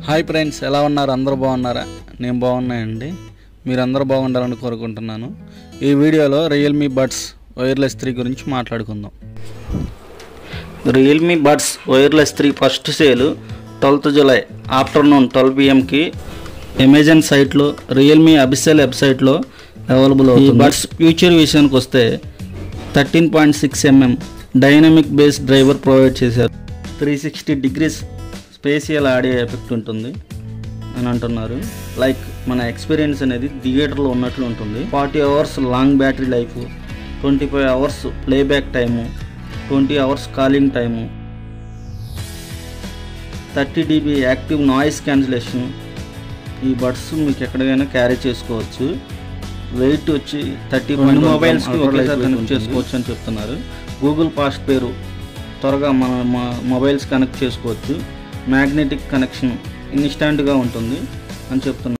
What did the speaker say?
Hi friends, ఎలా ఉన్నారు? అందరూ బాగున్నారా? నేను బాగున్నానండి. మీరందరూ బాగుండాలని కోరుకుంటున్నాను. ఈ వీడియోలో రియల్మీ బడ్స్ వైర్లెస్ 3 గురించి మాట్లాడుకుందాం. Realme buds wireless 3 first sale 12th July afternoon 12 PM Amazon సైట్లో రియల్మీ అఫీషియల్ వెబ్సైట్లో అవైలబుల్ అవుతుంది. ఈ బడ్స్ ఫ్యూచర్ విషయానికి వస్తే 13.6 mm dynamic bass driver provide చేశారు. 360 degrees స్పేషియల్ ఆడియో ఎఫెక్ట్ ఉంటుంది అని అంటున్నారు. లైక్ మన ఎక్స్పీరియన్స్ అనేది థియేటర్లో ఉన్నట్లు ఉంటుంది. 40 hours long battery life, 25 hours playback time, 20 hours calling time, 30 dB active noise cancellation. ఈ బడ్స్ మీకు ఎక్కడికైనా క్యారీ చేసుకోవచ్చు. వెయిట్ వచ్చి 30 మొబైల్స్కి ఒకేసారి కనెక్ట్ చేసుకోవచ్చు అని చెప్తున్నారు. గూగుల్ ఫాస్ట్ పేరు త్వరగా మన మొబైల్స్ కనెక్ట్ చేసుకోవచ్చు. మ్యాగ్నెటిక్ కనెక్షన్ ఇన్స్టాంట్గా ఉంటుంది అని చెప్తున్నారు.